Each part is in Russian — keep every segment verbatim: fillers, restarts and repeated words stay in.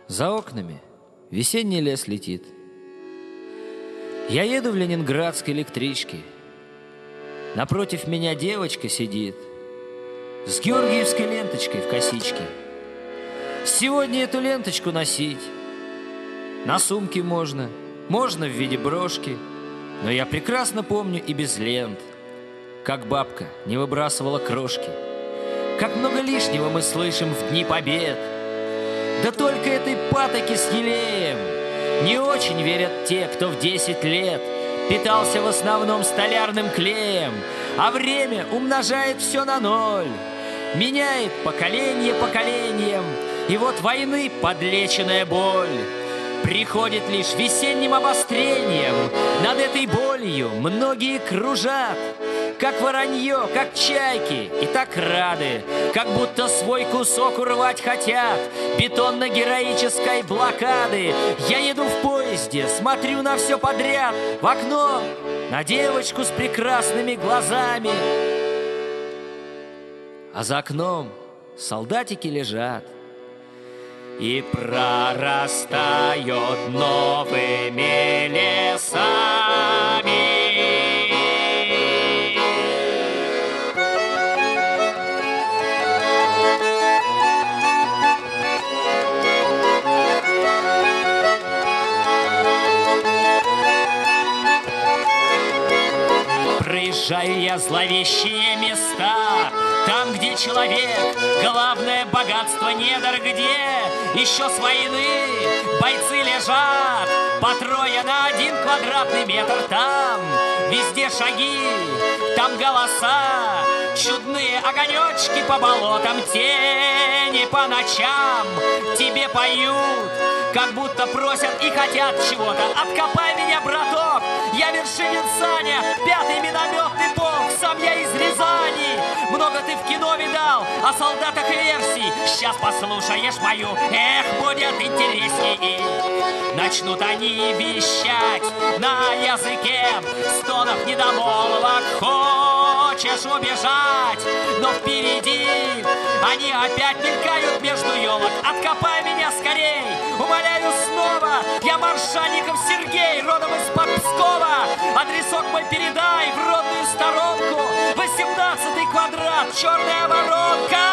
За окнами весенний лес летит. Я еду в ленинградской электричке. Напротив меня девочка сидит с георгиевской ленточкой в косичке. Сегодня эту ленточку носить на сумке можно, можно в виде брошки. Но я прекрасно помню и без лент, как бабка не выбрасывала крошки. Как много лишнего мы слышим в дни побед. Да только этой патоки с елеем не очень верят те, кто в десять лет питался в основном столярным клеем, а время умножает все на ноль, меняет поколение поколением, и вот войны подлеченная боль приходит лишь весенним обострением. Над этой болью многие кружат, как воронье, как чайки, и так рады, как будто свой кусок урвать хотят бетонно-героической блокады. Я еду в поезде, смотрю на все подряд, в окно на девочку с прекрасными глазами, а за окном солдатики лежат и прорастают новыми лесами. Проезжаю я зловещие места, там, где человек — главное богатство недр, где еще с войны бойцы лежат по трое на один квадратный метр. Там везде шаги, там голоса, чудные огонечки по болотам, тени по ночам тебе поют, как будто просят и хотят чего-то. Откопай меня, браток, я Вершинин Саня, пятый минометный полк, сам я из Рязани. Много ты в кино видал о солдатах версий, сейчас послушаешь мою, эх, будет интересней. Начнут они вещать на языке стонов недомолвок. Хочешь убежать, но впереди они опять мелькают между елок. Откопай меня скорей, умоляю снова, я Маршанников Сергей, родом из-под Пскова. Адресок мой передай в родную сторонку, восемнадцатый квадрат, черная воронка.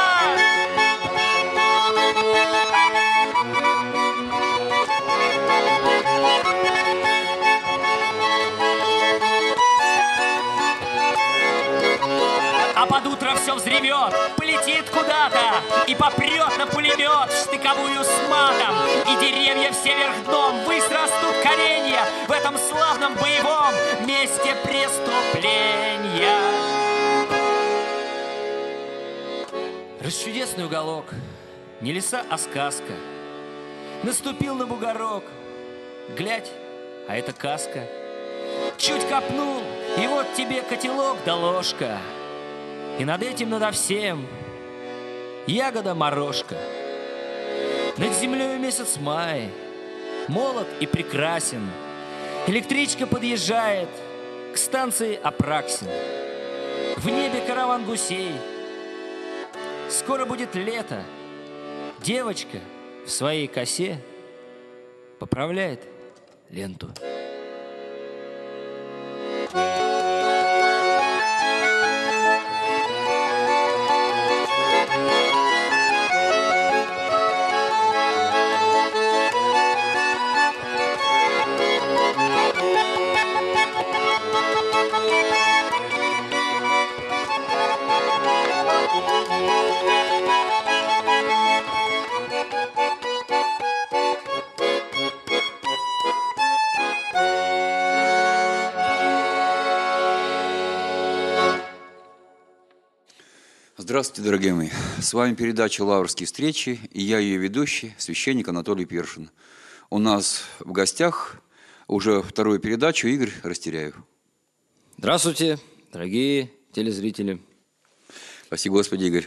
А под утро все взревет, полетит куда-то и попрет на пулемет в штыковую с матом. И деревья все вверх дном высрастут коренья в этом славном боевом месте преступления. Расчудесный уголок, не леса, а сказка. Наступил на бугорок, глядь, а это каска. Чуть копнул, и вот тебе котелок да ложка. И над этим, надо всем ягода-морожка. Над землей месяц май, молод и прекрасен. Электричка подъезжает к станции Апраксин. В небе караван гусей. Скоро будет лето. Девочка в своей косе поправляет ленту. Здравствуйте, дорогие мои! С вами передача «Лаврские встречи», и я ее ведущий, священник Анатолий Першин. У нас в гостях уже вторую передачу Игорь Растеряев. Здравствуйте, дорогие телезрители. Спасибо, Господи, Игорь.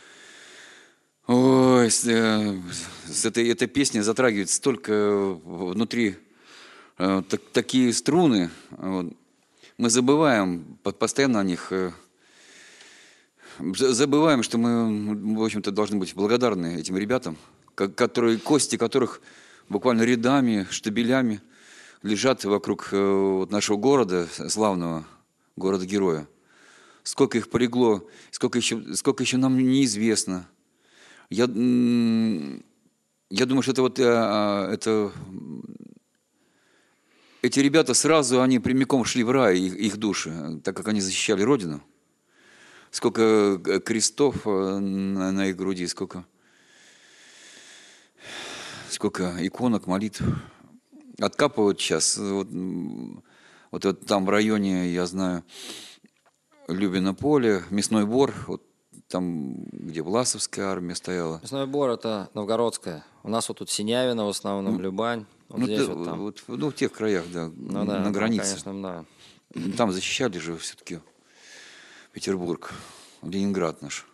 Ой, с, э, с этой, эта песня затрагивает столько внутри э, так, такие струны. Вот. Мы забываем постоянно о них. Э, забываем, что мы, в общем-то, должны быть благодарны этим ребятам, которые, кости которых буквально рядами, штабелями лежат вокруг вот, нашего города, славного города-героя. Сколько их полегло, сколько еще, сколько еще нам неизвестно. Я, я думаю, что это вот это, эти ребята сразу, они прямиком шли в рай, их, их души, так как они защищали Родину. Сколько крестов на, на их груди, сколько, сколько иконок, молитв. Откапывают сейчас. Вот, вот, вот там в районе, я знаю, Любино поле, Мясной Бор, вот там, где Власовская армия стояла. Мясной Бор – это Новгородская. У нас вот тут Синявино в основном, Любань. Вот ну, здесь ты, вот там. Вот, ну, в тех краях, да, Ну, да на границе. Там, конечно, да. Там защищали же все-таки Петербург, Ленинград наш.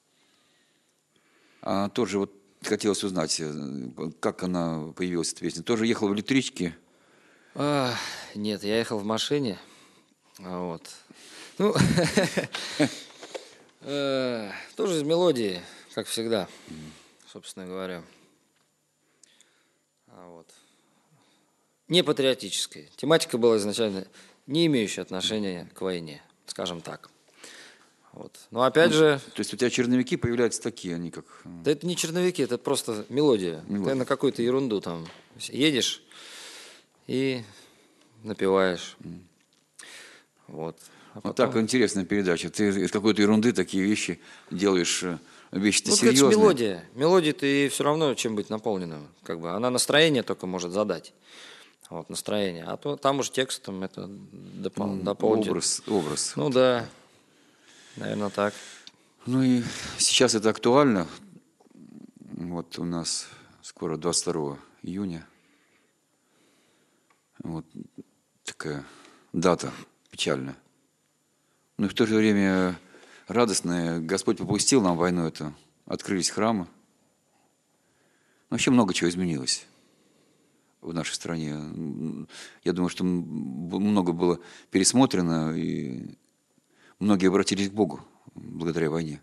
А тоже вот хотелось узнать, как она появилась, эта песня. Тоже ехала в электричке? А, нет, я ехал в машине. Вот. Ну, тоже из мелодии, как всегда, собственно говоря. Вот. Не патриотической. Тематика была изначально не имеющая отношения к войне, скажем так. Вот. Но опять ну, же... То есть у тебя черновики появляются такие, они как... Да это не черновики, это просто мелодия. мелодия. Ты на какую-то ерунду там едешь и напеваешь. Mm. Вот. А вот потом... так интересная передача. Ты из какой-то ерунды такие вещи делаешь, вещи-то ну, серьезные. Это мелодия. Мелодия-то и все равно чем быть наполнена. Как бы она настроение только может задать. Вот, настроение. А то там уж текстом это допол... mm, дополнит. Образ, образ. Ну да. Наверное, так. Ну и сейчас это актуально. Вот у нас скоро двадцать второго июня. Вот такая дата печальная. Но и в то же время радостная. Господь попустил нам войну эту. Открылись храмы. Вообще много чего изменилось в нашей стране. Я думаю, что много было пересмотрено, и многие обратились к Богу благодаря войне.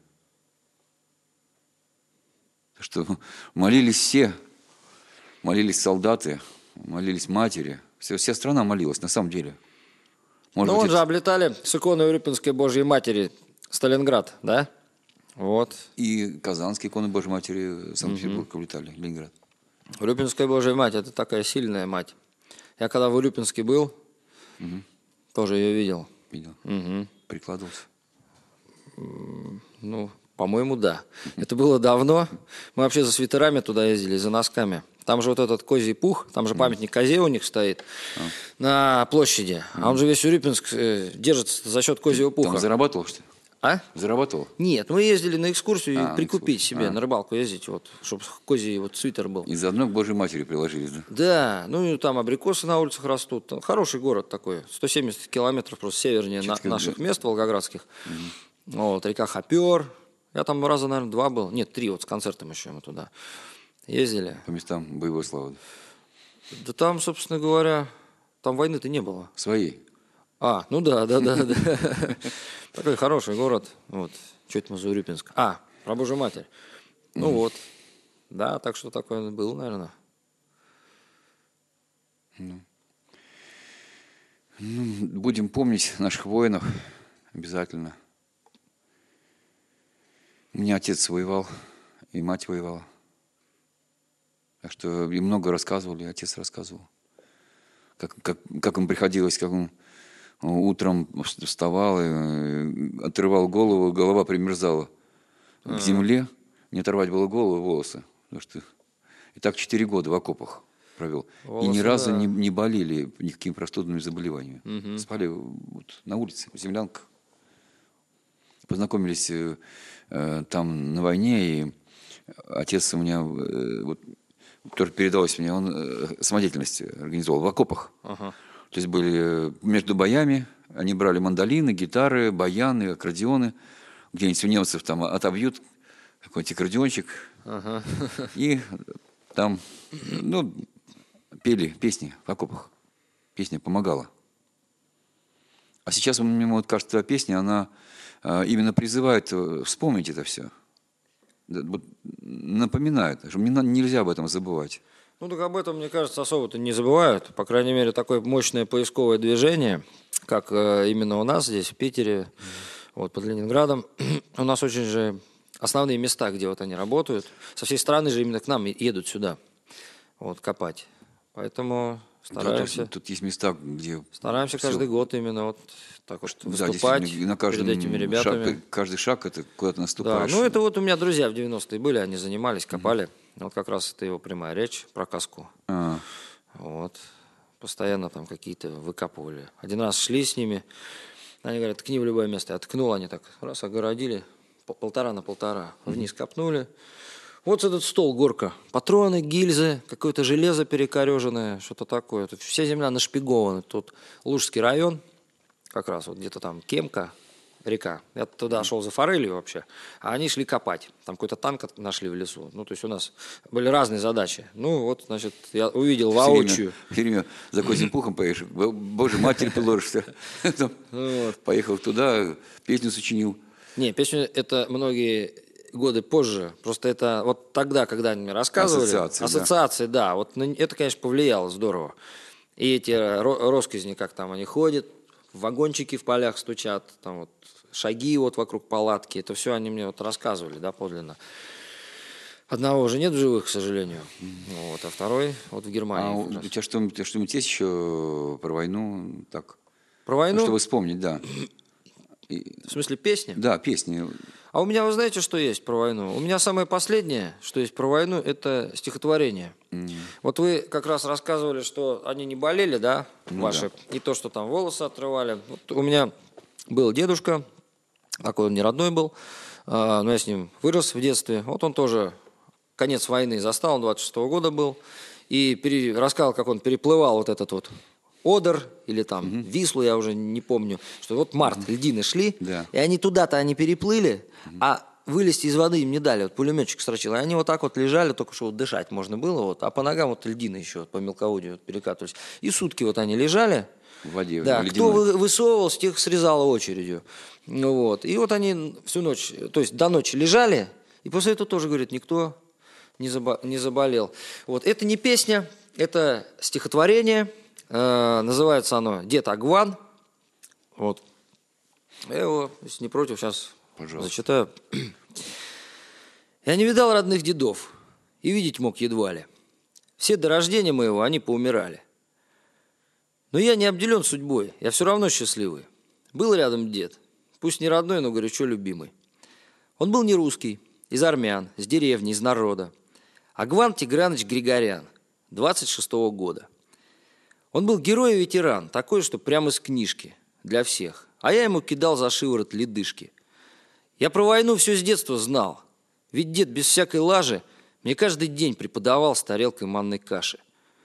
Что молились все, молились солдаты, молились матери. Вся, вся страна молилась, на самом деле. Может ну, быть, он это... же облетали с иконой Урюпинской Божьей Матери Сталинград, да? Вот. И Казанские иконы Божьей Матери Санкт-Петербург угу. улетали, Ленинград. Урюпинская Божья Мать – это такая сильная мать. Я когда в Урюпинске был, угу. тоже ее видел. Видел? Угу. Прикладывался? Ну, по-моему, да. Это было давно. Мы вообще за свитерами туда ездили, за носками. Там же вот этот козий пух, там же памятник козе у них стоит а. на площади. А он же весь Урюпинск держится за счет козьего пуха. Там зарабатывал, что ли? А? Зарабатывал? Нет, мы ездили на экскурсию а, прикупить экскурсию. себе, а. на рыбалку ездить, вот, чтобы козий вот свитер был. И заодно к Божьей Матери приложились, да? Да, ну и там абрикосы на улицах растут. Хороший город такой, сто семьдесят километров просто севернее на, наших мест волгоградских. Угу. Вот, река Хопер. Я там раза, наверное, два был. Нет, три, вот с концертом еще мы туда ездили. По местам боевой славы. Да там, собственно говоря, там войны-то не было. Своей? А, ну да, да, да, да. Такой хороший город. Вот. Что это мы за Урюпинск? А, про Божью Матерь. Ну вот. Да, так что такое было, наверное. Ну, будем помнить наших воинов обязательно. У меня отец воевал, и мать воевала. Так что и много рассказывали, отец рассказывал. Как, как, как им приходилось, как он утром вставал и отрывал голову, голова примерзала к земле. Не оторвать было голову, волосы. Потому что и так четыре года в окопах провел. Волосы, и ни разу да. не, не болели никакими простудными заболеваниями. Угу. Спали вот на улице, в землянках. Познакомились э, там на войне, и отец у меня, э, вот, который передалось мне, он э, самодеятельность организовал в окопах. Ага. То есть были между боями, они брали мандолины, гитары, баяны, аккордеоны. Где-нибудь у немцев там отобьют какой-нибудь аккордеончик. Ага. И там, ну, пели песни в окопах. Песня помогала. А сейчас, мне вот кажется, песня, она именно призывает вспомнить это все. да, вот напоминают, что не, нельзя об этом забывать. Ну так об этом, мне кажется, особо-то не забывают. По крайней мере, такое мощное поисковое движение, как э, именно у нас здесь, в Питере, вот, под Ленинградом. У нас очень же основные места, где вот они работают. Со всей страны же именно к нам едут сюда вот, копать. Поэтому стараемся... Тут, тут есть места, где... Стараемся все... каждый год именно вот так вот Да, выступать на каждом перед этими ребятами. Шаг, каждый шаг это куда-то наступаешь. Да, ну это вот у меня друзья в девяностые были, они занимались, копали. Mm-hmm. Вот как раз это его прямая речь про каску. А. Вот. Постоянно там какие-то выкапывали. Один раз шли с ними, они говорят, ткни в любое место. Я ткнул, они так раз огородили, полтора на полтора, вниз копнули. Вот этот стол, горка. Патроны, гильзы, какое-то железо перекореженное, что-то такое. Тут вся земля нашпигована. Тут Лужский район, как раз вот где-то там Кемка, река. Я туда шел за форелью вообще, а они шли копать. Там какой-то танк нашли в лесу. Ну, то есть у нас были разные задачи. Ну, вот, значит, я увидел воочию. Все время за козьим пухом поешь. Боже, матерь положишься. Поехал туда, песню сочинил. Не, песню это многие годы позже. Просто это вот тогда, когда они мне рассказывали. Ассоциации, Ассоциации, да. Вот это, конечно, повлияло здорово. И эти россказни, как там они ходят, вагончики в полях стучат, там вот шаги вот вокруг палатки, это все они мне вот рассказывали, да, подлинно. Одного уже нет в живых, к сожалению, mm-hmm. вот, а второй вот в Германии. А у тебя что-нибудь, что-нибудь есть еще про войну, так? Про войну? Ну, чтобы вспомнить, да. И... В смысле песни? Да, песни. А у меня, вы знаете, что есть про войну? У меня самое последнее, что есть про войну, это стихотворение. Mm. Вот вы как раз рассказывали, что они не болели, да, ну, ваши, да. И то, что там волосы отрывали. Вот у меня был дедушка, такой он не родной был, но я с ним вырос в детстве. Вот он тоже конец войны застал, он двадцать шестого года был, и пере... рассказал, как он переплывал вот этот вот Одер или там угу. Вислу, я уже не помню, что вот март, угу. льдины шли, да. И они туда-то они переплыли, угу. а вылезти из воды им не дали, вот пулеметчик строчил, и они вот так вот лежали, только что вот дышать можно было, вот, а по ногам вот льдины еще вот, по мелководью вот перекатывались. И сутки вот они лежали, в воде, да, в кто высовывался, тех срезало очередью. Ну, вот. И вот они всю ночь, то есть до ночи лежали, и после этого тоже, говорит, никто не, забо- не заболел. Вот. Это не песня, это стихотворение. Э, называется оно «Дед Агван». Вот. Я его, если не против, сейчас Пожалуйста. Зачитаю. «Я не видал родных дедов, и видеть мог едва ли. Все до рождения моего они поумирали. Но я не обделен судьбой, я все равно счастливый. Был рядом дед, пусть не родной, но горячо любимый. Он был не русский, из армян, с деревни, из народа. Агван Тиграныч Григорян, двадцать шестого года. Он был герой и ветеран, такой, что прямо из книжки, для всех. А я ему кидал за шиворот ледышки. Я про войну все с детства знал, ведь дед без всякой лажи мне каждый день преподавал с тарелкой манной каши.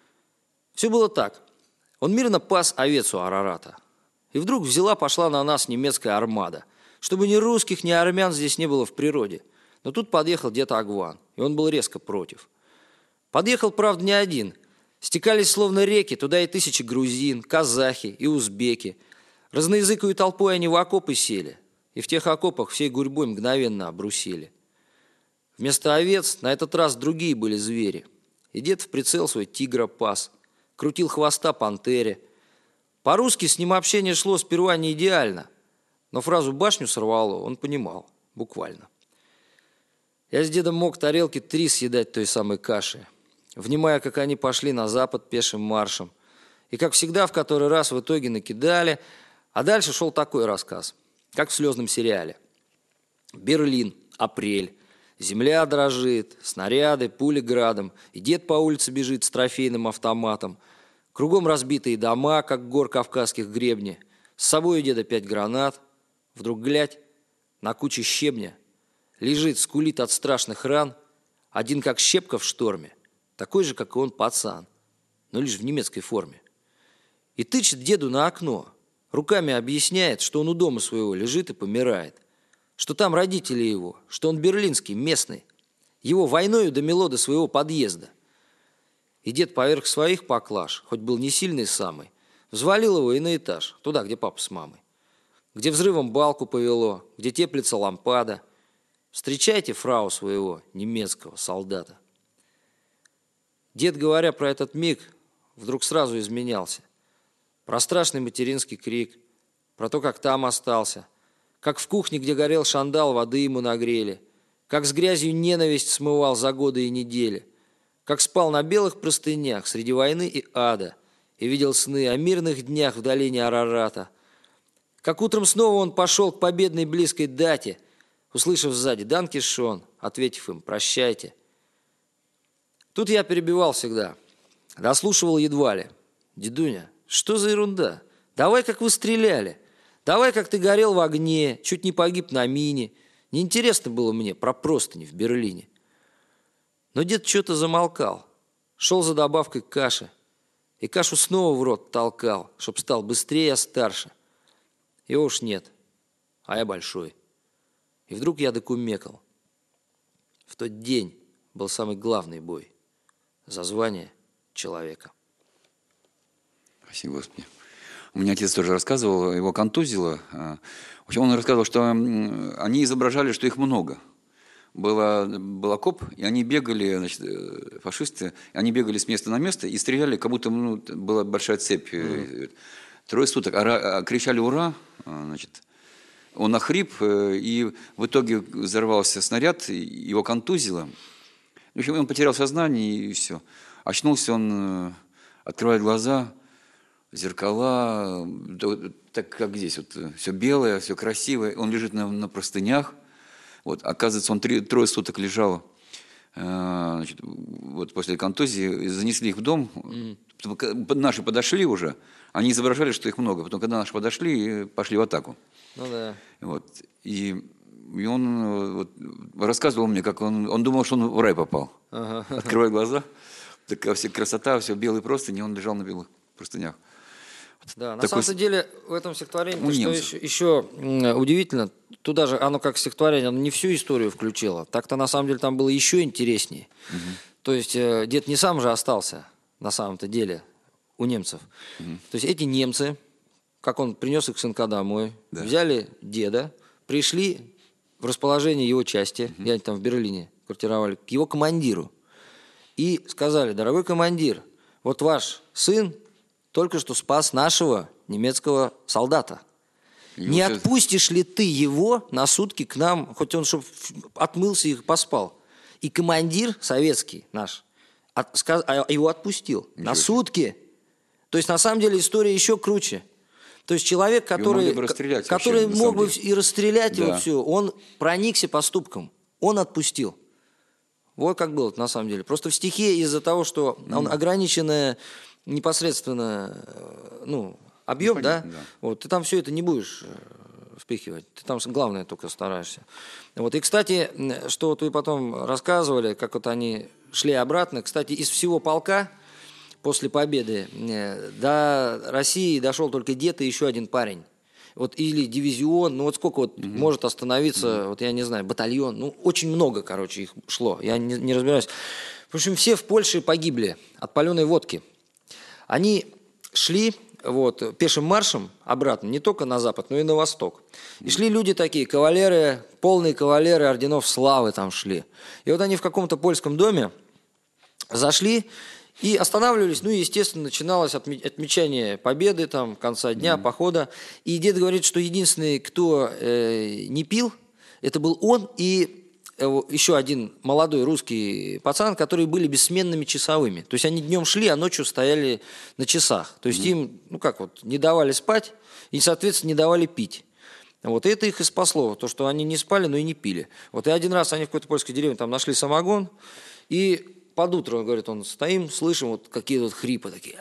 Все было так. Он мирно пас овец у Арарата. И вдруг взяла-пошла на нас немецкая армада, чтобы ни русских, ни армян здесь не было в природе. Но тут подъехал дед Агван, и он был резко против. Подъехал, правда, не один. Стекались словно реки, туда и тысячи грузин, казахи и узбеки. Разноязыкую толпой они в окопы сели, и в тех окопах всей гурьбой мгновенно обрусели. Вместо овец на этот раз другие были звери. И дед в прицел свой тигра пас, крутил хвоста пантере. По-русски с ним общение шло сперва не идеально, но фразу «башню сорвало» он понимал, буквально. Я с дедом мог тарелки три съедать той самой каши, внимая, как они пошли на запад пешим маршем. И, как всегда, в который раз в итоге накидали, а дальше шел такой рассказ, как в слезном сериале. Берлин, апрель, земля дрожит, снаряды, пули градом, и дед по улице бежит с трофейным автоматом. Кругом разбитые дома, как гор кавказских гребни. С собой у деда пять гранат. Вдруг, глядь, на куче щебня лежит, скулит от страшных ран один, как щепка в шторме, такой же, как и он, пацан, но лишь в немецкой форме. И тычет деду на окно, руками объясняет, что он у дома своего лежит и помирает, что там родители его, что он берлинский, местный, его войною домело до своего подъезда. И дед поверх своих поклаж, хоть был не сильный самый, взвалил его и на этаж, туда, где папа с мамой, где взрывом балку повело, где теплится лампада. Встречайте фрау своего немецкого солдата. Дед, говоря про этот миг, вдруг сразу изменялся. Про страшный материнский крик, про то, как там остался, как в кухне, где горел шандал, воды ему нагрели, как с грязью ненависть смывал за годы и недели, как спал на белых простынях среди войны и ада и видел сны о мирных днях в долине Арарата, как утром снова он пошел к победной близкой дате, услышав сзади «Данки шон», ответив им «Прощайте». Тут я перебивал всегда, дослушивал едва ли. «Дедуня, что за ерунда? Давай, как вы стреляли. Давай, как ты горел в огне, чуть не погиб на мине. Неинтересно было мне про простыни в Берлине». Но дед что-то замолкал, шел за добавкой каши, и кашу снова в рот толкал, чтоб стал быстрее, а старше. Его уж нет, а я большой. И вдруг я докумекал. В тот день был самый главный бой за звание человека. Спасибо, Господи. У меня отец тоже рассказывал, его контузило. В общем, он рассказывал, что они изображали, что их много. Был, был окоп, и они бегали, значит, фашисты, они бегали с места на место и стреляли, как будто ну, была большая цепь. Mm. Трое суток. А, кричали «Ура!», значит. Он охрип, и в итоге взорвался снаряд, его контузило. В общем, он потерял сознание, и все. Очнулся он, открывает глаза, зеркала, так как здесь, вот, все белое, все красивое. Он лежит на, на простынях. Вот, оказывается, он три, трое суток лежал, значит, вот после контузии, занесли их в дом. Mm-hmm. Наши подошли уже, они изображали, что их много. Потом, когда наши подошли, пошли в атаку. Ну да. Вот, и, и он вот, рассказывал мне, как он, он думал, что он в рай попал. Ага. Открывая глаза, такая вся красота, все белые простыни, он лежал на белых простынях. Да, на самом деле в этом стихотворении, что еще, еще удивительно, туда же оно как стихотворение, оно не всю историю включило. Так-то на самом деле там было еще интереснее. Угу. То есть э, дед не сам же остался на самом-то деле у немцев. Угу. То есть эти немцы, как он принес их сынка домой, да. Взяли деда, пришли в расположение его части, угу. Я там в Берлине квартировали, к его командиру. И сказали: дорогой командир, вот ваш сын только что спас нашего немецкого солдата. И не вот отпустишь это... ли ты его на сутки к нам, хоть он чтобы отмылся и поспал? И командир советский наш от, сказ, а его отпустил. Ничего на сутки. То есть на самом деле история еще круче. То есть человек, который, который вообще, мог бы и расстрелять да. его все, он проникся поступком, он отпустил. Вот как было на самом деле. Просто в стихе из-за того, что mm. он ограниченная непосредственно, ну, объем, ну, да? да, вот, ты там все это не будешь впихивать, ты там главное только стараешься. Вот, и, кстати, что вот вы потом рассказывали, как вот они шли обратно, кстати, из всего полка после победы до России дошел только дед и еще один парень. Вот, или дивизион, ну вот сколько вот mm-hmm. может остановиться, mm-hmm. вот я не знаю, батальон, ну очень много, короче, их шло, я не, не разбираюсь. В общем, все в Польше погибли от паленой водки. Они шли вот, пешим маршем обратно, не только на запад, но и на восток. И шли люди такие, кавалеры, полные кавалеры орденов славы там шли. И вот они в каком-то польском доме зашли и останавливались. Ну и, естественно, начиналось отмечание победы, там, конца дня, mm-hmm. похода. И дед говорит, что единственный, кто э, не пил, это был он и еще один молодой русский пацан, которые были бессменными часовыми. То есть они днем шли, а ночью стояли на часах. То есть mm-hmm. им, ну как вот, не давали спать и, соответственно, не давали пить. Вот, и это их и спасло, то, что они не спали, но и не пили. Вот, и один раз они в какой-то польской деревне там нашли самогон, и под утро, он говорит, он стоим, слышим вот какие-то вот хрипы такие.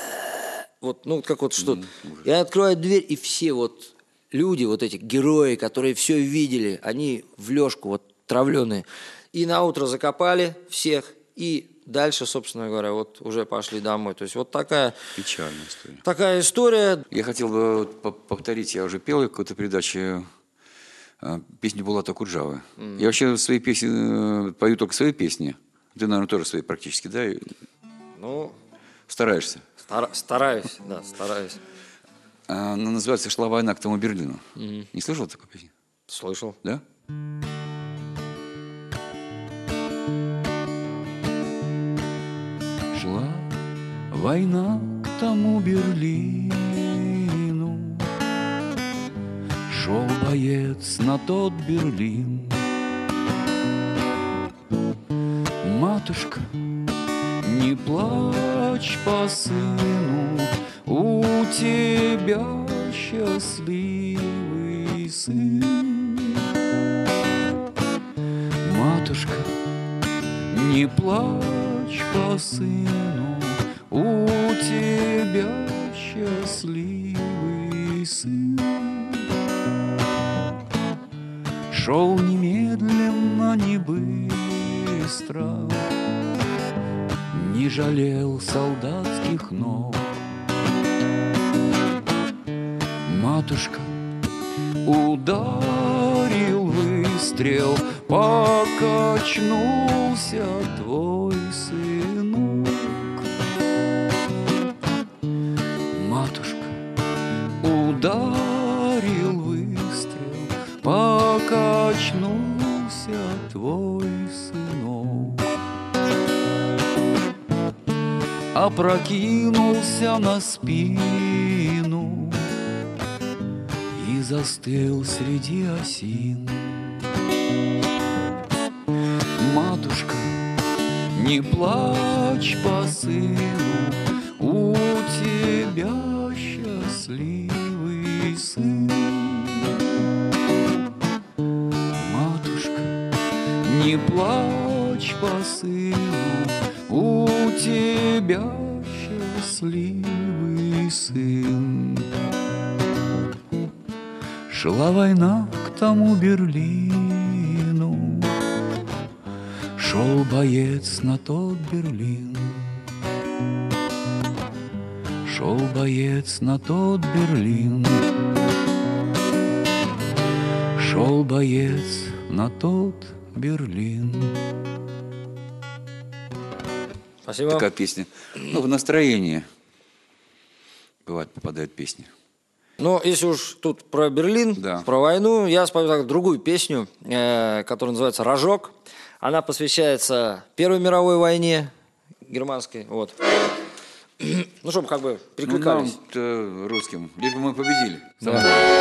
Вот, ну, как вот что-то. Mm-hmm. И открывают дверь, и все вот люди, вот эти герои, которые все видели, они в лёжку вот травленые. И на утро закопали всех, и дальше, собственно говоря, вот уже пошли домой. То есть вот такая... Печальная история. Такая история. Я хотел бы повторить, я уже пел в какой-то передаче песню Булата Куджавы. Mm. Я вообще свои песни, пою только свои песни. Ты, наверное, тоже свои практически, да? Ну... Стараешься? Стар... Стараюсь, да, стараюсь. Она называется «Шла война к тому Берлину». Mm. Не слышал такой песни? Слышал. Да? Война к тому Берлину, шел боец на тот Берлин. Матушка, не плачь по сыну, у тебя счастливый сын. Матушка, не плачь по сыну, у тебя счастливый сын. Шел немедленно, не быстро, не жалел солдатских ног. Матушка, ударил выстрел, покачнулся твой сынок. Матушка, ударил выстрел, покачнулся твой сынок. Опрокинулся на спину и застыл среди осин. Матушка, не плачь по сыну, у тебя счастливый сын. Матушка, не плачь по сыну, у тебя счастливый сын. Шла война к тому Берлину, шел боец на тот Берлин. Шел боец на тот Берлин. Шел боец на тот Берлин. Спасибо. Такая песня. Ну, в настроение бывает попадают песни. Ну, если уж тут про Берлин, да. про войну, я спою так, другую песню, э, которая называется «Рожок». Она посвящается Первой мировой войне германской. Вот. Ну, чтобы как бы перекликались. Ну, нам русским, лишь бы мы победили. Да.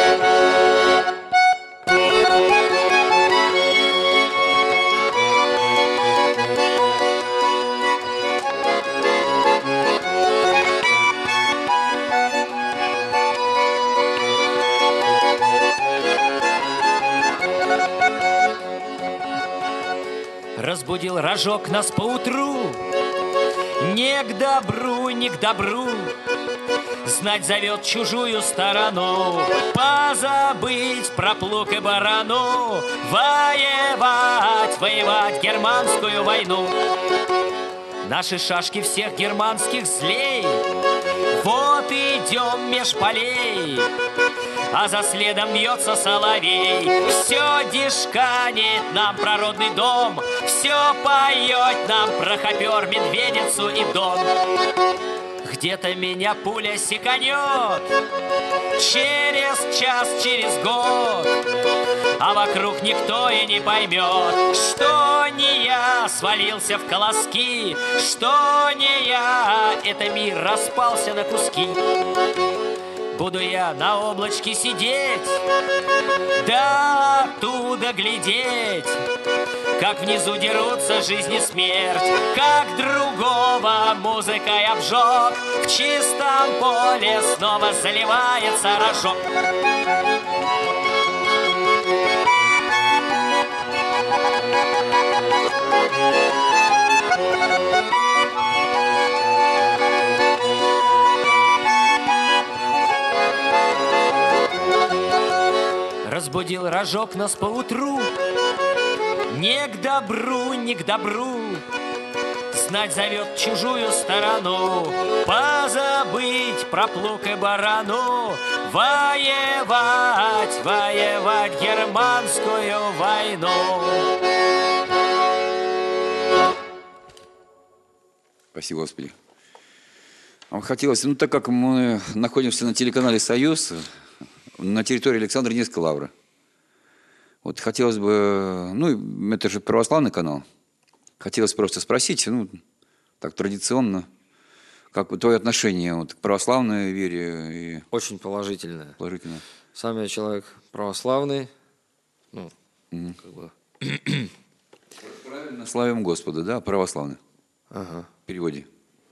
Разбудил рожок нас поутру, не к добру, не к добру. Знать зовет чужую сторону, позабыть про плуг и барану, воевать, воевать германскую войну. Наши шашки всех германских злей, вот идем меж полей, а за следом бьется соловей. Все дишканит нам про родный дом, все поет нам про хопер, медведицу и дон. Где-то меня пуля секанет через час, через год, а вокруг никто и не поймет, что не я свалился в колоски, что не я, это мир распался на куски. Буду я на облачке сидеть, да оттуда глядеть, как внизу дерутся жизнь и смерть, как другого музыкой обжег, в чистом поле снова заливается рожок. Разбудил рожок нас поутру, не к добру, не к добру. Знать зовет чужую сторону, позабыть про плуг и барану, воевать, воевать германскую войну. Спасибо, Господи. Вам хотелось, ну так как мы находимся на телеканале «Союз», на территории Александра Невской лавры. Вот хотелось бы, ну, это же православный канал. Хотелось просто спросить, ну, так традиционно, Как твое отношение вот, к православной вере? И... Очень положительное. Положительное. Сам я человек православный. Ну, mm. как бы... Правильно, славим Господа, да, православный. Ага. В переводе.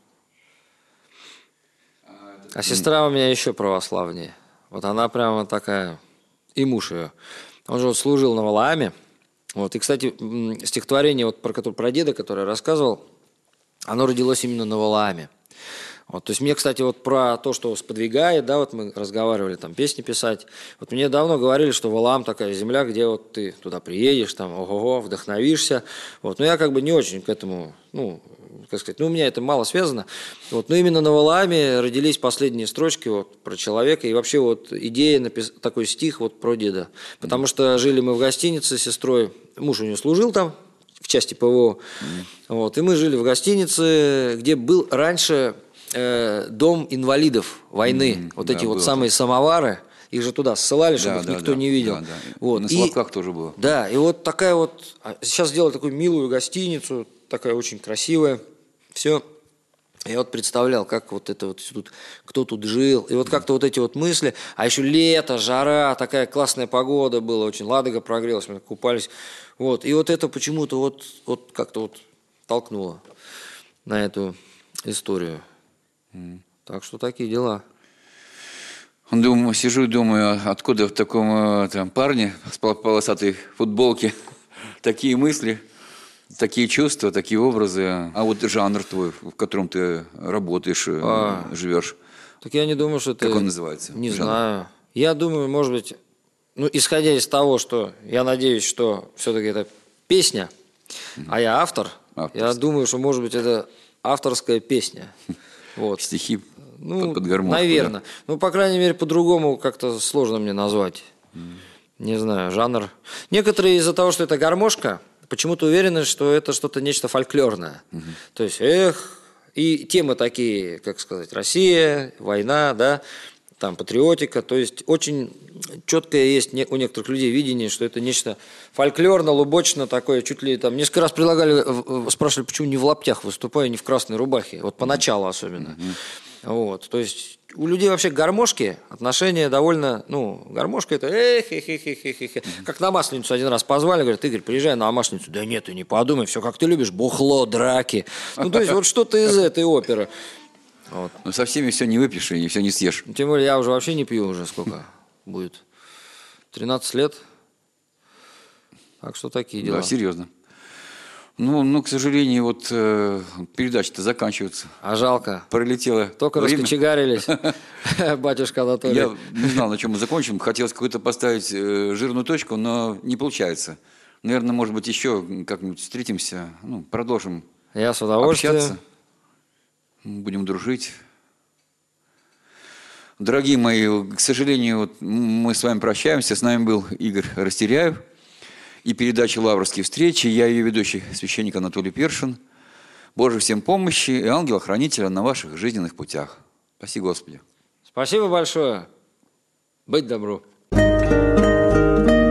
А сестра у меня еще православнее. Вот она прямо такая, и муж ее. Он же вот служил на Валааме. Вот. И, кстати, стихотворение, вот, про, про деда, которое я рассказывал, оно родилось именно на Валааме. Вот, то есть мне, кстати, вот про то, что сподвигает, да, вот мы разговаривали, там, песни писать. Вот мне давно говорили, что Валаам такая земля, где вот ты туда приедешь, там, ого-го, вдохновишься. Вот, но я как бы не очень к этому, ну, как сказать, ну, у меня это мало связано. Вот, но именно на Валааме родились последние строчки вот про человека и вообще вот идея написать такой стих вот про деда. Потому что жили мы в гостинице с сестрой, муж у нее служил там в части ПВО, вот, и мы жили в гостинице, где был раньше... дом инвалидов войны, mm, вот да, эти вот самые так. самовары, их же туда ссылали, чтобы да, их да, никто да, не видел. Да, да. Вот. На Соловках тоже было. Да, и вот такая вот, сейчас сделали такую милую гостиницу, такая очень красивая, все. Я вот представлял, как вот это вот тут, кто тут жил, и вот как-то вот эти вот мысли, а еще лето, жара, такая классная погода была, очень Ладога прогрелась, мы купались, вот, и вот это почему-то вот, вот как-то вот толкнуло на эту историю. Mm. Так что такие дела. Думаю, сижу и думаю, откуда в таком там, парне с полосатой футболке такие мысли, такие чувства, такие образы. А вот жанр твой, в котором ты работаешь, а, живешь. Так я не думаю, что это... Как он называется? Не жанр? знаю. Я думаю, может быть, ну, исходя из того, что я надеюсь, что все-таки это песня, mm. а я автор, Авторство. Я думаю, что, может быть, это авторская песня. Вот. Стихи ну, под, под гармошку. Наверное. Да? Ну, по крайней мере, по-другому как-то сложно мне назвать. Mm. Не знаю, жанр. Некоторые из-за того, что это гармошка, почему-то уверены, что это что-то нечто фольклорное. Mm-hmm. То есть, эх, и темы такие, как сказать, Россия, война, да, там патриотика. То есть, очень четкое есть у некоторых людей видение, что это нечто фольклорно-лубочно такое, чуть ли там, несколько раз предлагали, спрашивали, почему не в лаптях выступаю, не в красной рубахе, вот поначалу особенно. Mm-hmm. Вот, то есть у людей вообще к гармошке отношение довольно, ну, гармошка это эх, эх, эх, эх, эх, эх. Mm-hmm. Как на Масленицу один раз позвали, говорят, Игорь, приезжай на Масленицу. Да нет, ты не подумай, все как ты любишь, бухло, драки. Ну, то есть вот что-то из этой оперы. Вот. Но со всеми все не выпьешь и все не съешь. Тем более я уже вообще не пью уже сколько будет. тринадцать лет. Так что такие дела. Да, серьезно. Ну, ну, к сожалению, вот э, передачи-то заканчиваются. А жалко. Пролетело Только время. Раскочегарились, батюшка Анатолий. Я не знал, на чем мы закончим. Хотелось какую-то поставить э, жирную точку, но не получается. Наверное, может быть, еще как-нибудь встретимся, ну, продолжим Я с удовольствием. общаться. Будем дружить. Дорогие мои, к сожалению, вот мы с вами прощаемся. С нами был Игорь Растеряев и передача «Лаврские встречи». Я ее ведущий, священник Анатолий Першин. Боже, всем помощи и ангела-хранителя на ваших жизненных путях. Спаси Господи. Спасибо большое. Быть добру.